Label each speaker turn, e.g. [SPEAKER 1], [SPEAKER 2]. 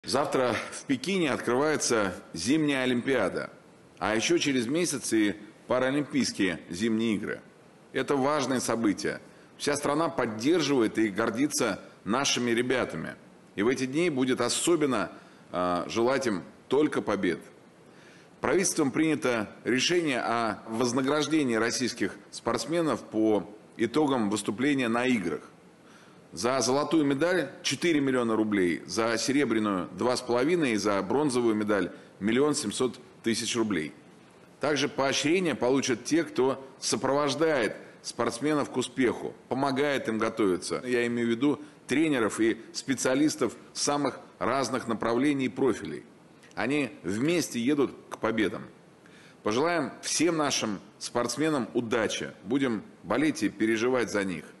[SPEAKER 1] Завтра в Пекине открывается зимняя Олимпиада, а еще через месяц и Паралимпийские зимние игры. Это важное событие. Вся страна поддерживает и гордится нашими ребятами. И в эти дни будет особенно желать им только побед. Правительством принято решение о вознаграждении российских спортсменов по итогам выступления на играх. За золотую медаль 4 миллиона рублей, за серебряную 2,5 и за бронзовую медаль 1 700 000 рублей. Также поощрение получат те, кто сопровождает спортсменов к успеху, помогает им готовиться. Я имею в виду тренеров и специалистов самых разных направлений и профилей. Они вместе едут к победам. Пожелаем всем нашим спортсменам удачи. Будем болеть и переживать за них.